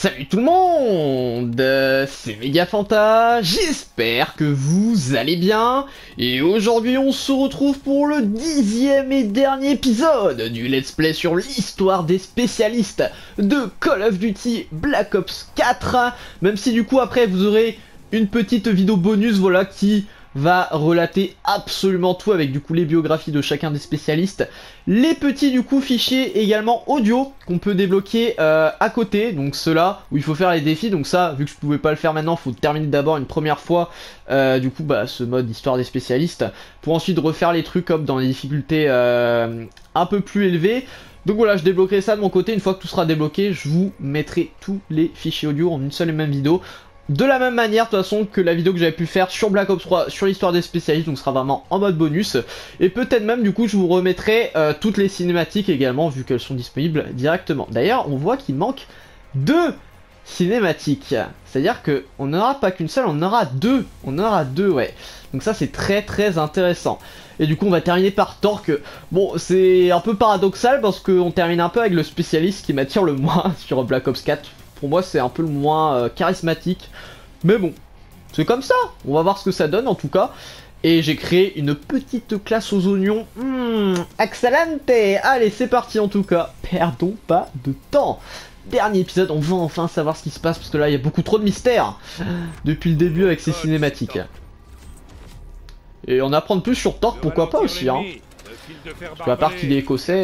Salut tout le monde, c'est Megafanta, j'espère que vous allez bien, et aujourd'hui on se retrouve pour le 10e et dernier épisode du let's play sur l'histoire des spécialistes de Call of Duty Black Ops 4, même si du coup après vous aurez une petite vidéo bonus, voilà, qui va relater absolument tout avec du coup les biographies de chacun des spécialistes, les petits du coup fichiers également audio qu'on peut débloquer à côté, donc ceux-là où il faut faire les défis. Donc ça, vu que je pouvais pas le faire maintenant, faut terminer d'abord une première fois du coup ce mode histoire des spécialistes pour ensuite refaire les trucs comme dans les difficultés un peu plus élevées. Donc voilà, je débloquerai ça de mon côté. Une fois que tout sera débloqué, je vous mettrai tous les fichiers audio en une seule et même vidéo. De la même manière, de toute façon, que la vidéo que j'avais pu faire sur Black Ops 3, sur l'histoire des spécialistes, donc ce sera vraiment en mode bonus. Et peut-être même, du coup, je vous remettrai toutes les cinématiques également, vu qu'elles sont disponibles directement. D'ailleurs, on voit qu'il manque 2 cinématiques. C'est-à-dire qu'on n'aura pas qu'une seule, on aura 2. On aura 2, ouais. Donc ça, c'est très très intéressant. Et du coup, on va terminer par Torque. Bon, c'est un peu paradoxal, parce qu'on termine un peu avec le spécialiste qui m'attire le moins sur Black Ops 4. Pour moi, c'est un peu le moins charismatique. Mais bon, c'est comme ça. On va voir ce que ça donne en tout cas. Et j'ai créé une petite classe aux oignons. Excellente. Allez, c'est parti en tout cas. Perdons pas de temps. Dernier épisode, on va enfin savoir ce qui se passe. Parce que là, il y a beaucoup trop de mystères. Depuis le début avec ces cinématiques. Et en apprendre plus sur Torque, pourquoi pas aussi. Hein. Parce qu'à part qu'il est écossais...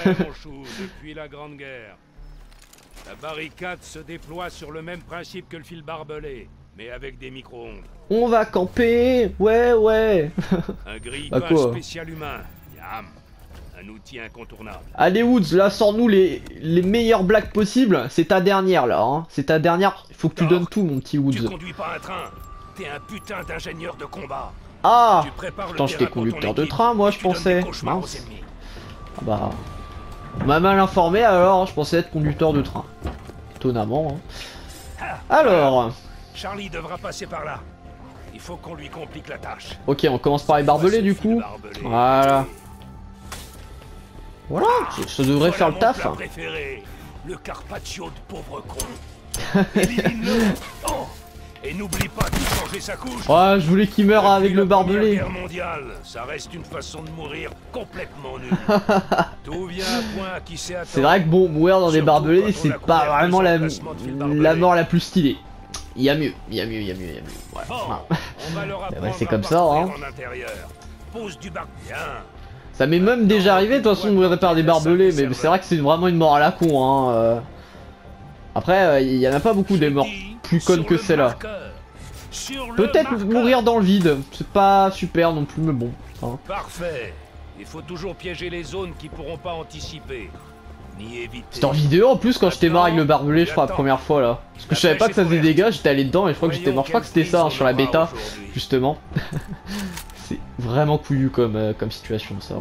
La barricade se déploie sur le même principe que le fil barbelé, mais avec des micro-ondes. On va camper, ouais. Un grille-pain spécial humain, Yam. Un outil incontournable. Allez Woods, là sors-nous les meilleures blagues possibles. C'est ta dernière là, hein. C'est ta dernière, il faut que tu donnes tout mon petit Woods. Tu conduis pas un train, t'es un putain d'ingénieur de combat. Ah, putain, j'étais conducteur de train moi je pensais. Mince. Ah bah... On m'a mal informé alors, je pensais être conducteur de train. Étonnamment. Hein. Alors... Charlie devra passer par là. Il faut qu'on lui complique la tâche. Ok, on commence par les barbelés du coup. Voilà. Voilà, ça devrait faire le taf. Préféré, le carpaccio de pauvre con. Élimine-le. Oh. Et n'oublie pas de changer sa couche. Ouais, je voulais qu'il meure avec le barbelé. Guerre mondiale, ça reste une façon de mourir complètement nulle. Tout vient à point qui s'est attendu. C'est vrai que bon, mourir dans des barbelés, c'est pas vraiment la mort la plus stylée. Il y a mieux. Ouais. Ouais, c'est comme ça, hein. Ça m'est même déjà arrivé de toute façon de mourir par des barbelés, mais c'est vrai que c'est vraiment une mort à la con, hein. Après, il y en a pas beaucoup des morts plus connes que celle-là. Peut-être mourir dans le vide, c'est pas super non plus, mais bon. Hein. Parfait. Il faut toujours piéger les zones qui pourront pas anticiper. Ni éviter. C'était en vidéo en plus quand j'étais mort avec le barbelé, je crois, la première fois là. Parce que je savais pas que ça faisait des dégâts, j'étais allé dedans et je crois que j'étais mort. Je crois que c'était ça hein, sur la bêta, justement. C'est vraiment couillu comme situation ça.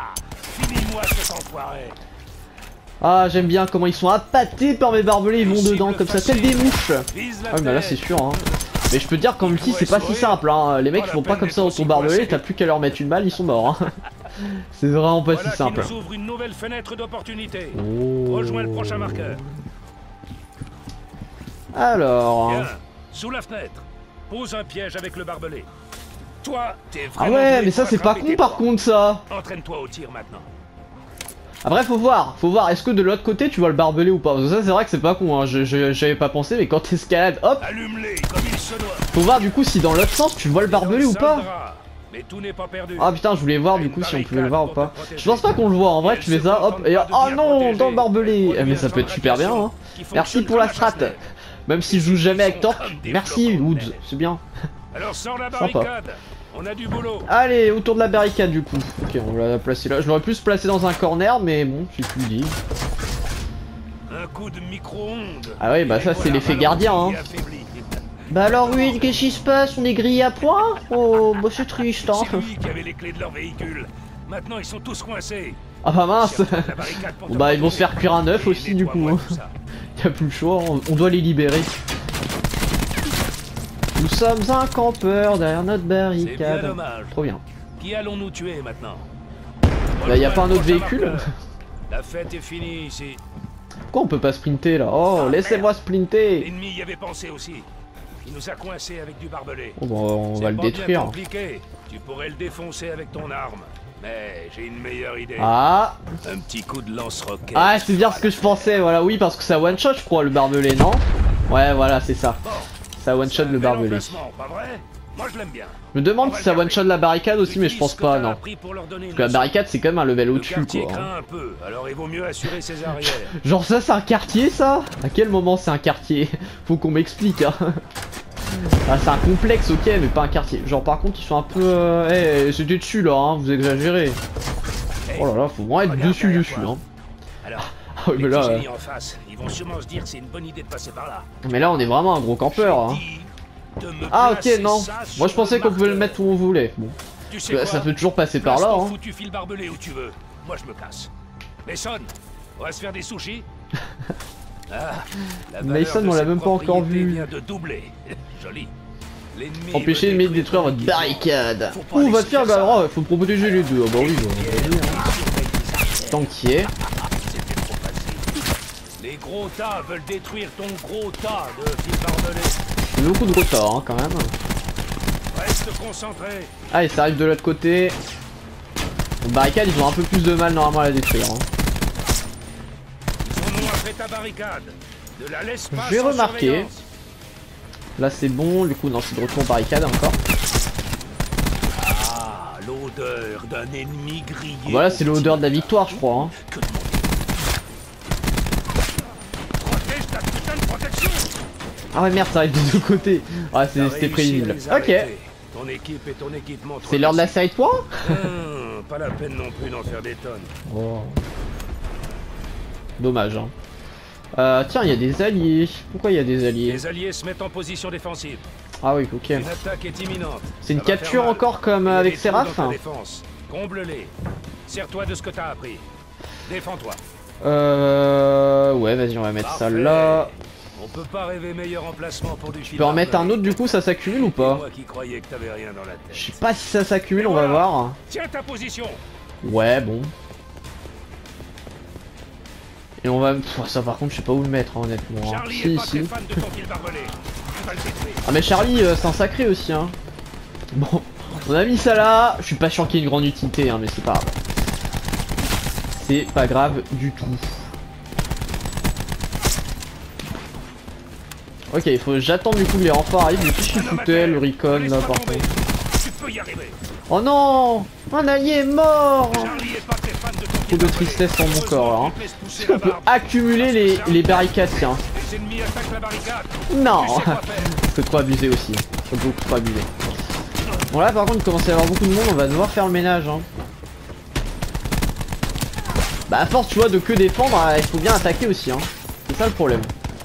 Hein. Ah, j'aime bien comment ils sont appâtés par mes barbelés, ils vont dedans comme ça, tels des mouches. Ah, mais là c'est sûr, hein. Mais je peux te dire qu'en multi c'est pas si simple, hein. Les mecs ils font pas comme ça dans ton barbelé, t'as plus qu'à leur mettre une balle, ils sont morts. Hein. C'est vraiment pas si simple. Rejoins le prochain marqueur. Alors. Bien. Sous la fenêtre, pose un piège avec le barbelé. Toi, t'es ah ouais, mais ça c'est pas con par contre ça. Entraîne-toi au tir maintenant. Après faut voir, est-ce que de l'autre côté tu vois le barbelé ou pas? Parce que ça c'est vrai que c'est pas con, hein. J'avais pas pensé, mais quand t'escalades, hop, faut voir du coup si dans l'autre sens tu vois le barbelé ou pas. Mais tout n'est pas perdu. Ah putain, je voulais voir du coup si on pouvait le voir ou pas. Je pense pas qu'on le voit, en vrai tu fais ça, hop, et oh non, dans le barbelé. Mais ça peut être super bien, hein. Merci pour la strat. Même si je joue jamais avec Torque, merci Woods, c'est bien. Alors sors la barricade. On a du boulot. Allez, autour de la barricade du coup. Ok, on va la placer là. Je l'aurais pu se placer dans un corner, mais bon, j'ai plus dit. Un coup de micro-ondes. Ah ouais, bah ça c'est l'effet gardien, hein. Bah alors oui, qu'est-ce qui se passe? On est grillé à point? Oh, bah c'est triste, hein. C'est lui qui avait les clés de leur véhicule. Maintenant ils sont tous coincés. Ah bah mince. Bon, bah ils vont se faire cuire un œuf aussi du coup. Hein. Y'a plus le choix, on doit les libérer. Nous sommes un campeur derrière notre barricade. Bien dommage. Trop bien. Qui allons-nous tuer maintenant? Bah y a pas un autre véhicule? La fête est finie ici. pourquoi on peut pas sprinter là? Oh, laissez-moi sprinter. L'ennemi y avait pensé aussi. Il nous a coincés avec du barbelé. Oh, bah, on va le C'est pas bien détruire. compliqué. Tu pourrais le défoncer avec ton arme. Mais j'ai une meilleure idée. Ah, Un petit coup de lance-roquette. ah, c'est bien ce que je pensais, voilà, oui, parce que ça one shot, je crois, le barbelé, non? Ouais, voilà, c'est ça. Bon, Ça one shot c'est un le bel barbelé. emplacement, pas vrai? Moi je l'aime bien. Je me demande si ça one shot la barricade aussi, mais je pense pas, non. Parce que la barricade, c'est quand même un level Le au-dessus, quartier quoi. craint un peu, alors il vaut mieux assurer ses arrières. Genre ça, c'est un quartier, ça? À quel moment c'est un quartier? Faut qu'on m'explique, hein. Ah, c'est un complexe, ok, mais pas un quartier. Genre, par contre, ils sont un peu... Eh, c'était dessus, là, hein, vous exagérez. Oh là là, faut vraiment être Regarde dessus, derrière dessus, toi. hein. Alors, Ah oui, mais les là... petits génies en face, ils vont sûrement se dire que c'est une bonne idée de passer par là. Mais là, on est vraiment un gros campeur, hein. J'ai dit de me Ah, ok, placer non. ça Moi, je sur pensais qu'on pouvait le marqueur. mettre où on voulait. Bon. Tu sais Ça quoi? peut toujours passer par Place là, ton hein. foutu fil barbelé où tu veux. Moi je me casse. Mason, on va se faire des sushis. Ah, la valeur Mason, de on l'a cette même pas encore propriété vu. vient de doubler. Joli. L'ennemi Empêcher veut l'ennemi de détruire détruire votre ton barricade. Faut pas Ouh, va laisser te faire, faire ça. bah, faut protéger les deux. Ah bah oui, bah, vas-y, hein. Tant qu'il y est. C'était trop facile. Les gros tas veulent détruire ton gros tas de fil barbelé. C'est beaucoup de retard, hein, quand même. Reste concentré. Allez, ça arrive de l'autre côté. Les barricades, ils ont un peu plus de mal normalement à la détruire, hein. Ils en ont après ta barricade. Ne la laisse pas. J'ai sans remarqué. surveillance. Là, c'est bon. Du coup, non, c'est de retour en barricade encore. Ah, l'odeur d'un ennemi grillé. Voilà, c'est l'odeur de la victoire, je crois, hein. Que demander? Protège ta putain de protection. Ah ouais, merde, ça arrive des deux côtés. Ah, T'as c'était réussi prévisible. à les Ok. arrêter. Ton équipe et ton équipement. C'est l'heure de la série de points. Pas la peine non plus d'en faire des tonnes. Oh. Dommage, hein. Tiens, il y a des alliés. Pourquoi il y a des alliés? Les alliés se mettent en position défensive. Ah oui, ok. Une attaque est imminente. C'est une Ça va faire capture mal. encore comme Il y a avec des trous Séraph? dans ta défense. Comble-les. Sers-toi de ce que t'as appris. Défends-toi. Ouais, vas-y, on va mettre ça Parfait. là. On peut pas rêver meilleur emplacement pour du Tu peux en mettre un autre, du coup, ça s'accumule ou pas? Moi qui croyais que t'avais rien dans la tête. Je sais pas si ça s'accumule, on va voir. Tiens ta position. Ouais, bon. Et on va... Pff, ça par contre, je sais pas où le mettre, hein, honnêtement. Hein. Charlie Si, est pas très si. fan de ton fil barbelé. Tu vas le détruire. Ah mais Charlie, c'est un sacré aussi, hein. Bon, on a mis ça là. Je suis pas sûr qu'il y ait une grande utilité, hein, mais c'est pas grave. C'est pas grave du tout. Ok, il faut j'attends du coup que les renforts arrivent. Mais qu'est-ce qu'il foutait, le recon là par contre? Tu peux y arriver. Oh non, un allié est mort. Charlie est pas très fan de ton Trop fil de barbelé. tristesse dans mon corps là, hein. Laisse pousser Est-ce qu'on la peut barbe. accumuler les barricades, tiens? Les ennemis attaquent la barricade. Non. Tu sais quoi faire. C'est trop abusé aussi. C'est beaucoup trop abusé. Bon là par contre il commence à y avoir beaucoup de monde, on va devoir faire le ménage, hein. Bah à force tu vois de que défendre, il faut bien attaquer aussi, hein. C'est ça le problème.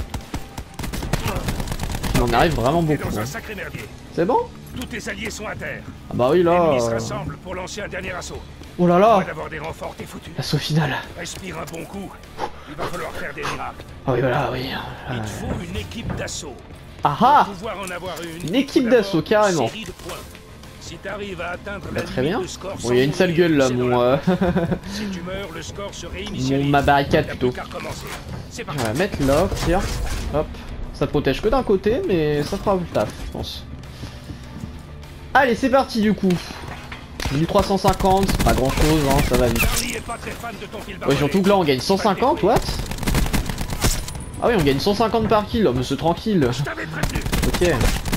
On en arrive vraiment T'es beaucoup, dans hein. un sacré merdier. C'est bon? Tous tes alliés sont à terre. Ah bah oui là... L'ennemi se rassemble pour lancer un dernier assaut. Oh là On là, va d'avoir des renforts, t'es foutu. l'assaut final. Respire un bon coup. Il va falloir faire des miracles. Ah oui voilà, oui. Il te faut une équipe d'assaut. Ah ah. Pour pouvoir en avoir Une équipe d'assaut, carrément. Série de points. Si t'arrives à atteindre Bah, la très limite bien. de score Bon il y a une sans sale mourir, gueule là c'est dans mon... la Si tu meurs, le score se réinitialise. ma barricade T'as plutôt. plus qu'à recommencer. C'est parti. On va mettre là, au pire. Hop. Ça protège que d'un côté, mais ça fera le taf, je pense. Allez, c'est parti du coup. 1350, c'est pas grand chose, hein, ça va vite. Charlie est pas très fan de ton fil Ouais, barbelé. surtout que là on gagne 150, what? Ah oui, on gagne 150 par kill, oh, mais c'est tranquille. Je t'avais prévenu. Ok.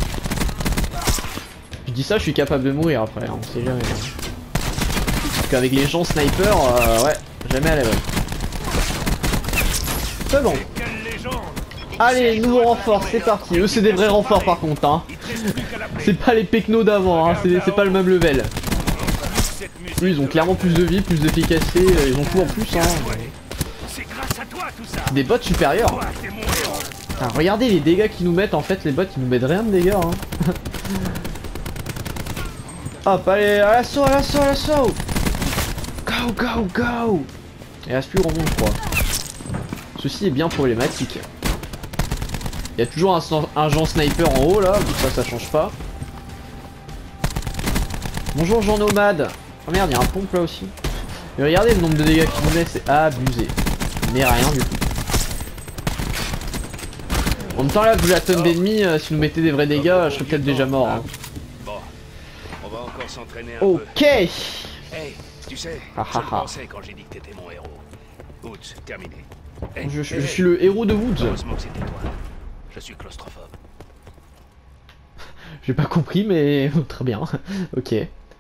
Je dis ça, je suis capable de mourir après, hein, on sait jamais. Parce qu'avec les gens sniper, ouais, jamais à l'abri. C'est bon. Quelle légende. Allez, nouveau renfort, c'est parti. Eux, c'est des vrais renforts par contre, hein. Il te reste plus qu'à l'appeler. C'est pas les pecnos d'avant, hein, c'est pas le même level. Cette musique Eux, ils ont clairement plus de vie, plus d'efficacité, ils ont tout en plus, hein. C'est grâce à toi tout ça. C'est des bots supérieurs. Toi, t'es mon héros. Putain, regardez les dégâts qu'ils nous mettent, en fait, les bots, ils nous mettent rien de dégâts, hein. Hop, allez, à l'assaut, à l'assaut, à l'assaut. Go, go, go. Il reste plus grand monde, je crois. Ceci est bien problématique. Il y a toujours un Jean sniper en haut, là, donc ça change pas. Bonjour Jean Nomade. Oh merde, il y a un pompe là aussi. Mais regardez le nombre de dégâts qu'il nous met, c'est abusé. Mais rien du tout. En même temps là, vu la tonne d'ennemis, si nous mettez des vrais dégâts, je serais peut-être déjà mort. Hein. Bon, on va encore s'entraîner un peu. Ok. Hey, tu sais, je le pensais quand j'ai dit que t'étais mon héros. Woods, terminé. Hey, je suis le héros de Woods. Heureusement que c'était toi. Je suis claustrophobe. J'ai pas compris, mais très bien. Ok.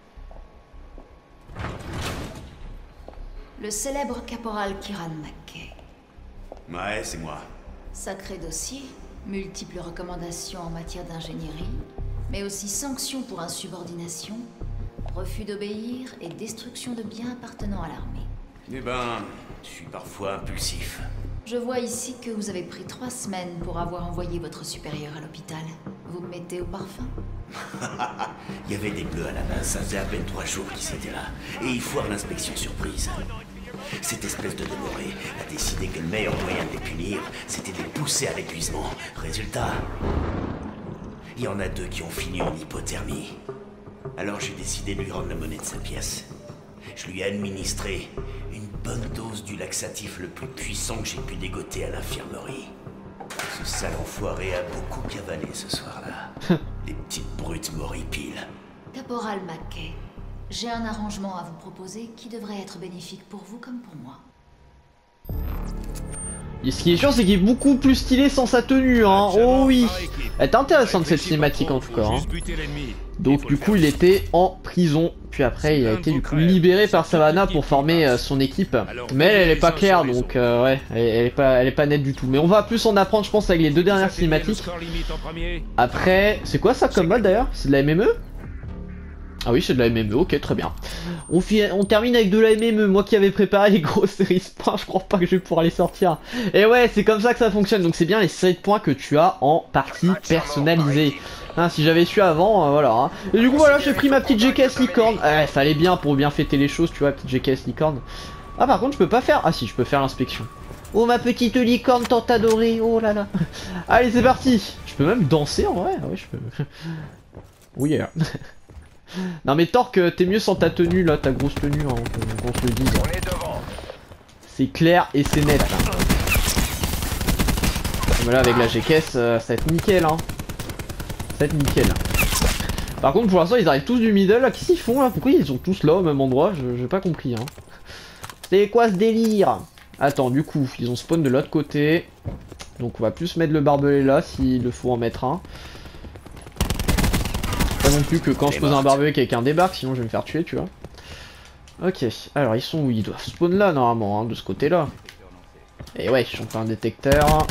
Le célèbre caporal Kieran McKay. Ouais, c'est moi. Sacré dossier, multiples recommandations en matière d'ingénierie, mais aussi sanctions pour insubordination, refus d'obéir et destruction de biens appartenant à l'armée. Eh ben, je suis parfois impulsif. Je vois ici que vous avez pris 3 semaines pour avoir envoyé votre supérieur à l'hôpital. Vous me mettez au parfum? Il y avait des bleus à la base, ça faisait à peine 3 jours qu'ils étaient là. Et ils foirent l'inspection surprise. Cette espèce de démoré a décidé que le meilleur moyen de les punir, c'était de les pousser à l'épuisement. Résultat, il y en a 2 qui ont fini en hypothermie. Alors j'ai décidé de lui rendre la monnaie de sa pièce. Je lui ai administré une bonne dose du laxatif le plus puissant que j'ai pu dégoter à l'infirmerie. Ce sale enfoiré a beaucoup cavalé ce soir-là. Les petites brutes m'horripilent. Caporal McKay, j'ai un arrangement à vous proposer qui devrait être bénéfique pour vous comme pour moi. Et ce qui est chiant, c'est qu'il est beaucoup plus stylé sans sa tenue, hein. Oh oui. Elle est intéressante cette cinématique en tout cas. Hein. Donc du coup, il était en prison. Puis après, il a été du coup libéré par Savannah pour former son équipe. Mais elle est pas claire, donc ouais, elle est pas nette du tout. Mais on va plus en apprendre, je pense, avec les 2 dernières cinématiques. Après, c'est quoi ça comme mode d'ailleurs? C'est de la MME? Ah oui, c'est de la MME, ok, très bien. On termine avec de la MME, moi qui avais préparé les grosses séries de points, je crois pas que je vais pouvoir les sortir. Et ouais, c'est comme ça que ça fonctionne, donc c'est bien les séries de points que tu as en partie personnalisée. Hein, si j'avais su avant, voilà. Hein. Et du coup, voilà, j'ai pris ma petite GKS licorne. Fallait bien pour bien fêter les choses, tu vois, petite GKS licorne. Ah, par contre, je peux pas faire... Ah si, je peux faire l'inspection. Oh, ma petite licorne tant adorée, oh là là. Allez, c'est parti. Je peux même danser en vrai, oui, je peux... Oui, yeah. Non mais Torque, t'es mieux sans ta tenue là, ta grosse tenue, hein, qu'on se le dise. C'est clair et c'est net. Hein. Mais là avec la GKS, ça va être nickel hein. Ça va être nickel. Par contre pour l'instant ils arrivent tous du middle là, qu'est-ce qu'ils font là? Pourquoi ils sont tous là au même endroit? J'ai pas compris hein. C'est quoi ce délire? Attends, du coup, ils ont spawn de l'autre côté. Donc on va plus mettre le barbelé là s'il le faut en mettre un. Pas non plus que quand je pose un barbelé quelqu'un débarque, sinon je vais me faire tuer, tu vois. Ok, alors ils sont où? Ils doivent spawn là normalement, hein, de ce côté là. Et ouais, j'en fais un détecteur.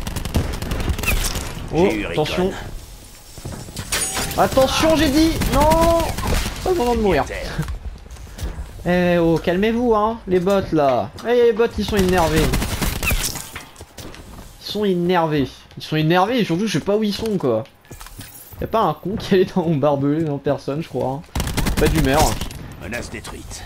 Okay. Oh, attention. Attention, j'ai dit. Non. Pas le moment de mourir. Eh oh, calmez-vous hein, les bots là. Eh les bots ils sont énervés. Ils sont énervés. Ils sont énervés et surtout je sais pas où ils sont quoi. Y'a pas un con qui allait dans mon barbelé dans personne je crois. Hein. Pas d'humeur. Menace détruite.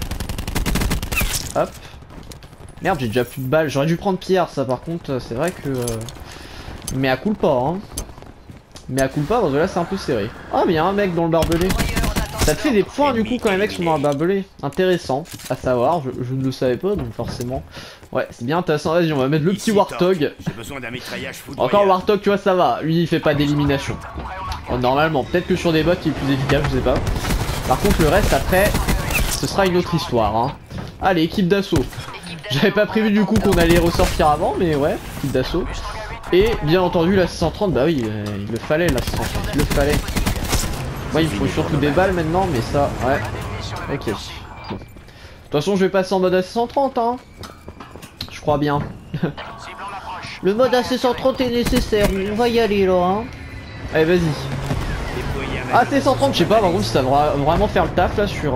Hop. Merde, j'ai déjà plus de balles. J'aurais dû prendre Pierre ça par contre. C'est vrai que... Mais à culpa hein. Mais à culpa parce que là c'est un peu serré. Ah mais y'a un mec dans le barbelé. Ça te fait des points du coup quand les mecs sont dans le barbelé. Intéressant à savoir, je ne le savais pas donc forcément. Ouais c'est bien intéressant, vas-y on va mettre le petit Warthog. Encore Warthog tu vois ça va, lui il fait pas d'élimination. Oh, normalement, peut-être que sur des bots il est plus efficace, je sais pas. Par contre le reste après, ce sera une autre histoire hein. Allez équipe d'assaut. J'avais pas prévu du coup qu'on allait ressortir avant mais ouais, équipe d'assaut. Et bien entendu la 630, bah oui il le fallait la 630, il le fallait. Moi il me faut surtout des balles maintenant mais ça ouais. Ok. Bon. De toute façon je vais passer en mode AC130 hein. Je crois bien. Le mode AC130 est nécessaire, on va y aller là hein. Allez vas-y. AC130 je sais pas par contre si ça va vraiment faire le taf là sur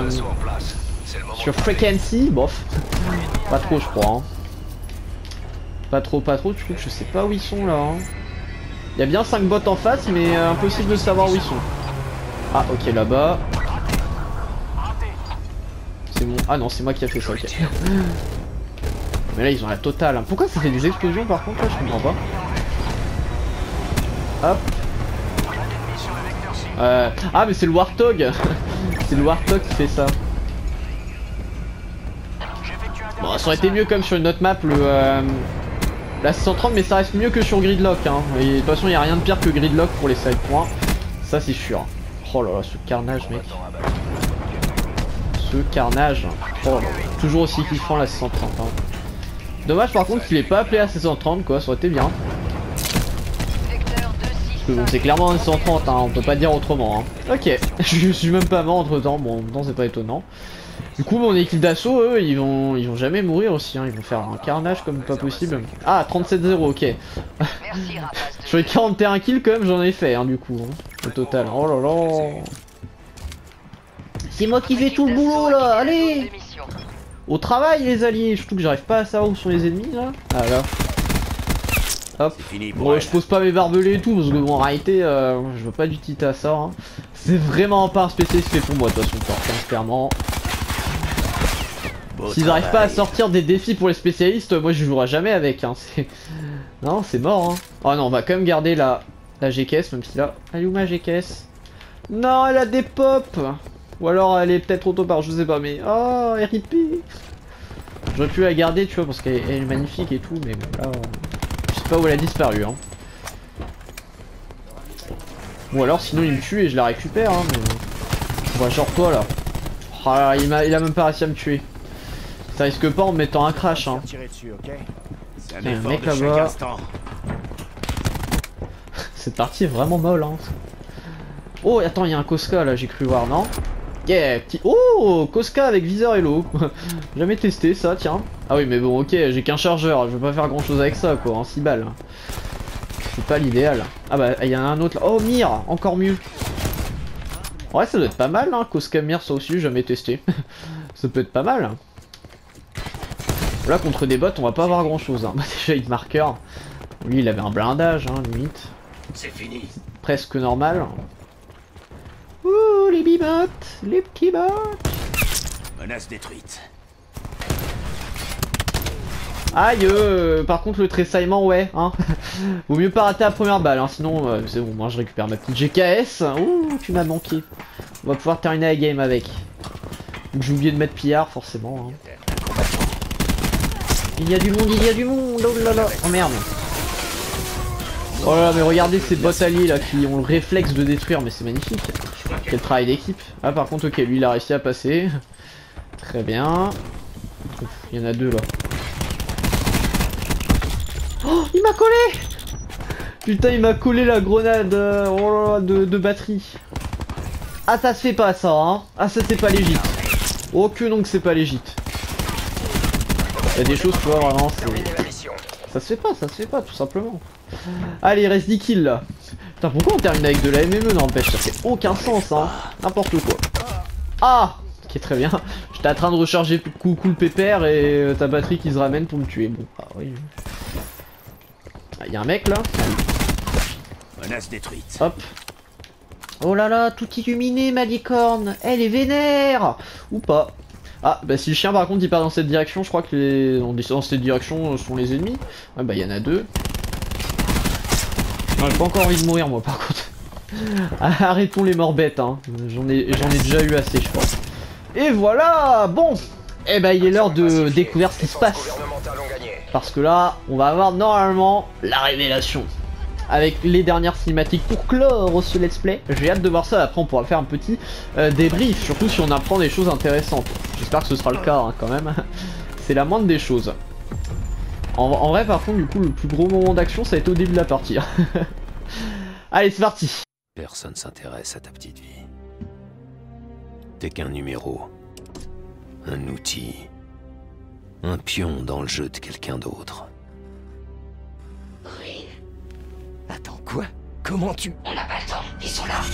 Frequency, bof. Pas trop je crois hein. Pas trop, du coup je sais pas où ils sont là hein. Il y a bien 5 bots en face mais impossible de savoir où ils sont. Ah ok là-bas. C'est bon. Ah non c'est moi qui a fait ça ok. Mais là ils ont la totale hein. Pourquoi ça fait des explosions par contre là je comprends pas. Hop. Ah mais c'est le Warthog. C'est le Warthog qui fait ça. Bon ça aurait été mieux comme sur une autre map La 630, mais ça reste mieux que sur Gridlock, hein. Et de toute façon, il n'y a rien de pire que Gridlock pour les side points. Ça, c'est sûr. Oh là là, ce carnage, mec. Ce carnage. Oh là là. Toujours aussi kiffant la 630. Hein. Dommage par contre qu'il ait pas appelé à 630, quoi. Ça aurait été bien. Parce que bon, c'est clairement un 630, hein. On peut pas dire autrement. Hein. Ok. Je suis même pas mort entre temps. Bon, en même temps, c'est pas étonnant. Du coup, mon équipe d'assaut, eux, ils vont jamais mourir aussi, hein. Ils vont faire un carnage comme pas possible. Ah, 37-0, ok. Sur les 41 kills, quand même, j'en ai fait, hein, du coup, hein, au total. Oh là là. C'est moi qui fais tout le boulot, là. Allez. Au travail, les alliés. Surtout que j'arrive pas à savoir où sont les ennemis, là. Ah là. Hop. Bon, je pose pas mes barbelés et tout, parce que bon, en réalité, je veux pas d'utilité à ça. Hein. C'est vraiment pas un spécialiste fait pour moi, de toute façon, clairement. S'ils arrivent pas à sortir des défis pour les spécialistes, moi je jouerai jamais avec. Hein. Non, c'est mort. Hein. Oh non, on va quand même garder la GKS, même si là. Elle est où ma GKS? Non, elle a des pops. Ou alors elle est peut-être auto-par, je sais pas, mais. Oh, RIP. J'aurais pu la garder, tu vois, parce qu'elle est magnifique et tout, mais bon, là. Je sais pas où elle a disparu. Hein. Ou alors sinon il me tue et je la récupère. Hein, mais... Ouais, genre toi là. Oh là, il a même pas réussi à me tuer. Ça risque pas en me mettant un crash, hein. Il y a un mec là-bas. Cette partie est vraiment molle, hein. Oh, attends, il y a un Koska là, j'ai cru voir, non? Yeah, petit... Oh, Koska avec viseur Hello. Jamais testé ça, tiens. Ah oui, mais bon, ok, j'ai qu'un chargeur, je veux pas faire grand chose avec ça, quoi, en 6 balles. C'est pas l'idéal. Ah bah, il y en a un autre là. Oh, Mir, encore mieux. Ouais, ça doit être pas mal, hein. Koska Mir, ça aussi, jamais testé. Ça peut être pas mal. Là contre des bots on va pas avoir grand chose hein. Déjà hit marqueur. Lui il avait un blindage hein, limite. C'est fini. Presque normal. Ouh les bibots, les petits bots. Menace détruite. Aïe par contre le tressaillement ouais hein. Vaut mieux pas rater la première balle hein, sinon c'est bon moi je récupère ma petite GKS. Ouh tu m'as manqué. On va pouvoir terminer la game avec. Donc j'ai oublié de mettre pillard forcément hein. Il y a du monde, oh là là, oh merde. Oh là là, mais regardez ces bots alliés là qui ont le réflexe de détruire, mais c'est magnifique. Quel travail d'équipe. Ah par contre ok, lui il a réussi à passer. Très bien. Ouf, il y en a deux là. Oh, il m'a collé. Putain, il m'a collé la grenade oh là là, de batterie. Ah ça se fait pas ça, hein. Ah ça c'est pas légit. Oh que non que c'est pas légit. Il y a des choses, tu vois, vraiment, ça se fait pas, tout simplement. Allez, il reste 10 kills, là. Putain, pourquoi on termine avec de la MME, n'empêche, ça fait aucun sens, hein. N'importe quoi. Ah ok, très bien. J'étais en train de recharger coup le pépère et ta batterie qui se ramène pour me tuer. Bon, ah oui. Ah, y a un mec, là. Menace détruite. Hop. Oh là là, tout illuminé, ma licorne. Elle est vénère. Ou pas. Ah, bah si le chien par contre il part dans cette direction, je crois que les... dans cette direction sont les ennemis. Ouais, bah il y en a deux. Non, j'ai pas encore envie de mourir moi par contre. Arrêtons les morts bêtes, hein. J'en ai déjà eu assez, je pense. Et voilà, bon. Eh bah il est l'heure de découvrir ce qui se passe. Parce que là, on va avoir normalement la révélation. Avec les dernières cinématiques pour clore ce let's play. J'ai hâte de voir ça, après on pourra faire un petit débrief, surtout si on apprend des choses intéressantes. J'espère que ce sera le cas hein, quand même. C'est la moindre des choses. En vrai par contre du coup le plus gros moment d'action ça a été au début de la partie. Allez c'est parti. Personne s'intéresse à ta petite vie. T'es qu'un numéro. Un outil. Un pion dans le jeu de quelqu'un d'autre. Attends, quoi? Comment tu... On n'a pas le temps, ils sont là.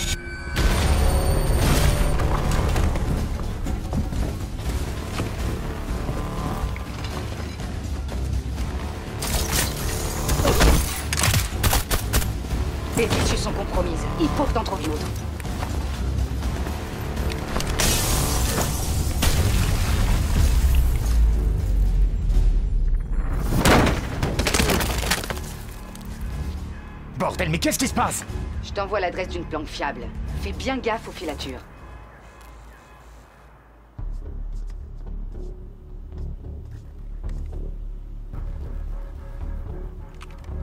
Les fichiers sont compromises. Il faut que t'en trouves une autre. Bordel, mais qu'est-ce qui se passe? Je t'envoie l'adresse d'une planque fiable. Fais bien gaffe aux filatures.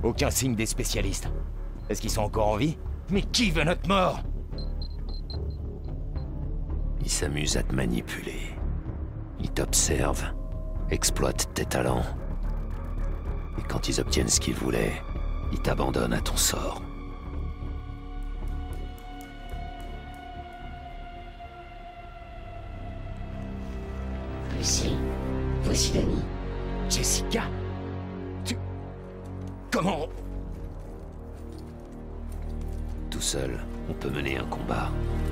Aucun signe des spécialistes. Est-ce qu'ils sont encore en vie? Mais qui veut notre mort? Ils s'amusent à te manipuler. Ils t'observent, exploitent tes talents. Et quand ils obtiennent ce qu'ils voulaient, ils t'abandonnent à ton sort. Lucie, voici Dani. Jessica? Comment? Tout seul, on peut mener un combat.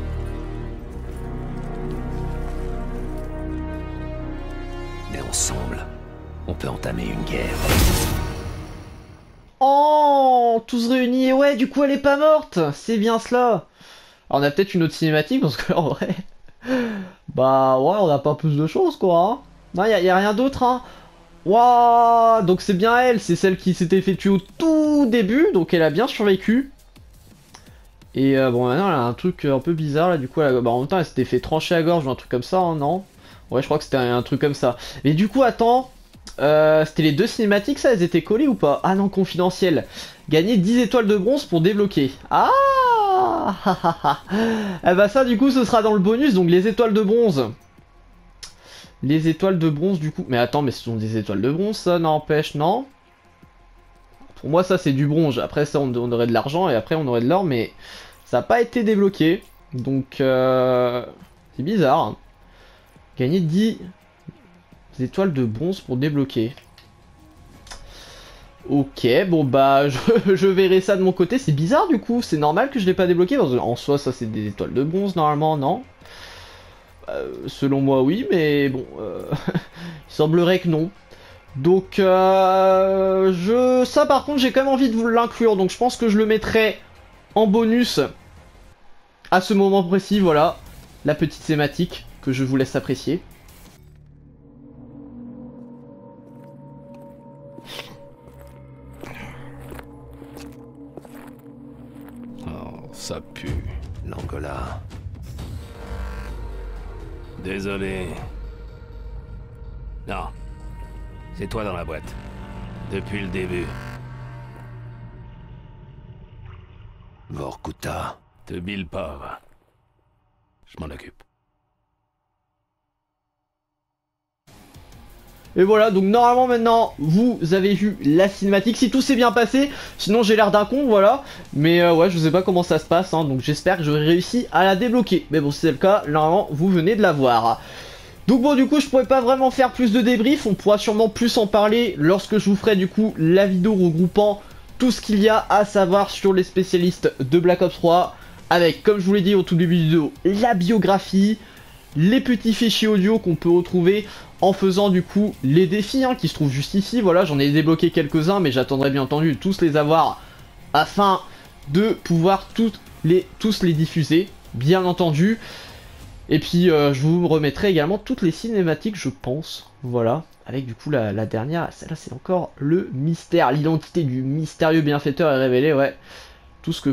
Mais ensemble, on peut entamer une guerre. Oh, tous réunis, et ouais, du coup elle est pas morte, c'est bien cela. Alors on a peut-être une autre cinématique, parce que là, en vrai, bah ouais, on n'a pas plus de choses quoi. Hein. Non, y a rien d'autre, hein. Waouh, donc c'est bien elle, c'est celle qui s'était fait tuer au tout début, donc elle a bien survécu. Et bon, maintenant elle a un truc un peu bizarre là, du coup, bah, en même temps elle s'était fait trancher la gorge ou un truc comme ça, hein, non? Ouais, je crois que c'était un truc comme ça. Mais du coup, attends, c'était les deux cinématiques, ça, elles étaient collées ou pas? Ah non, confidentiel. Gagner 10 étoiles de bronze pour débloquer. Ah eh bah ça, du coup, ce sera dans le bonus, donc les étoiles de bronze. Les étoiles de bronze, du coup... Mais attends, mais ce sont des étoiles de bronze, ça, n'empêche, non? Pour moi, ça, c'est du bronze. Après, ça, on aurait de l'argent, et après, on aurait de l'or, mais ça n'a pas été débloqué. Donc, c'est bizarre, hein. Gagner 10 étoiles de bronze pour débloquer. Ok, bon bah je verrai ça de mon côté. C'est bizarre du coup, c'est normal que je l'ai pas débloqué. Parce que en soi ça c'est des étoiles de bronze normalement, non? Selon moi oui, mais bon, il semblerait que non. Donc ça par contre j'ai quand même envie de vous l'inclure. Donc je pense que je le mettrai en bonus à ce moment précis, voilà. La petite thématique que je vous laisse apprécier. Oh, ça pue. L'Angola. Désolé. Non. C'est toi dans la boîte. Depuis le début. Vorkuta. Te bile pas, va. Je m'en occupe. Et voilà, donc normalement maintenant, vous avez vu la cinématique, si tout s'est bien passé, sinon j'ai l'air d'un con, voilà. Mais ouais, je sais pas comment ça se passe, hein, donc j'espère que j'aurai réussi à la débloquer. Mais bon, si c'est le cas, normalement, vous venez de la voir. Donc bon, du coup, je pourrais pas vraiment faire plus de débrief, on pourra sûrement plus en parler lorsque je vous ferai du coup la vidéo regroupant tout ce qu'il y a à savoir sur les spécialistes de Black Ops 3, avec, comme je vous l'ai dit au tout début de vidéo, la biographie, les petits fichiers audio qu'on peut retrouver en faisant du coup les défis hein, qui se trouvent juste ici. Voilà, j'en ai débloqué quelques-uns, mais j'attendrai bien entendu de tous les avoir afin de pouvoir tous les diffuser, bien entendu. Et puis je vous remettrai également toutes les cinématiques, je pense. Voilà, avec du coup la dernière, celle-là c'est encore le mystère, l'identité du mystérieux bienfaiteur est révélée, ouais. Tout ce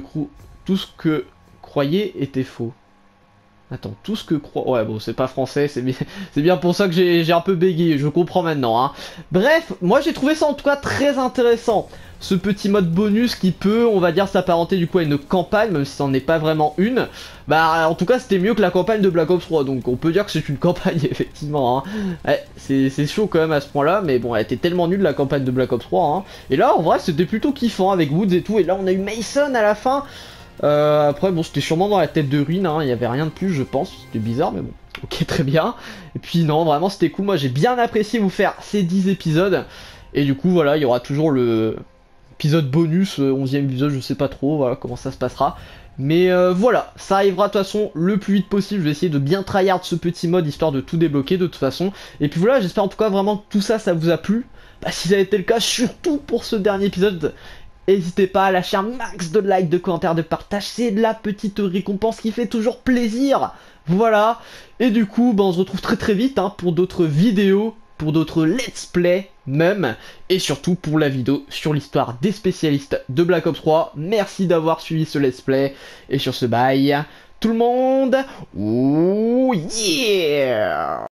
que croyez était faux. Attends, tout ce que croit... Ouais, bon, c'est pas français, c'est bien pour ça que j'ai un peu bégayé, je comprends maintenant, hein. Bref, moi j'ai trouvé ça en tout cas très intéressant. Ce petit mode bonus qui peut, on va dire, s'apparenter du coup à une campagne, même si c'en n'est pas vraiment une. Bah, en tout cas, c'était mieux que la campagne de Black Ops 3, donc on peut dire que c'est une campagne, effectivement, hein. Ouais, c'est chaud quand même à ce point-là, mais bon, elle était tellement nulle la campagne de Black Ops 3, hein. Et là, en vrai, c'était plutôt kiffant avec Woods et tout, et là, on a eu Mason à la fin. Après bon c'était sûrement dans la tête de ruine, hein. Il n'y avait rien de plus je pense, c'était bizarre mais bon, ok très bien. Et puis non vraiment c'était cool, moi j'ai bien apprécié vous faire ces 10 épisodes. Et du coup voilà, il y aura toujours le épisode bonus, 11e épisode, je sais pas trop voilà comment ça se passera. Mais voilà, ça arrivera de toute façon le plus vite possible, je vais essayer de bien tryhard ce petit mode histoire de tout débloquer de toute façon. Et puis voilà, j'espère en tout cas vraiment que tout ça, ça vous a plu. Bah si ça a été le cas, surtout pour ce dernier épisode, n'hésitez pas à lâcher un max de likes, de commentaires, de partage, c'est de la petite récompense qui fait toujours plaisir. Voilà, et du coup, bah, on se retrouve très très vite hein, pour d'autres vidéos, pour d'autres let's play même, et surtout pour la vidéo sur l'histoire des spécialistes de Black Ops 3. Merci d'avoir suivi ce let's play, et sur ce bye, tout le monde, oh yeah.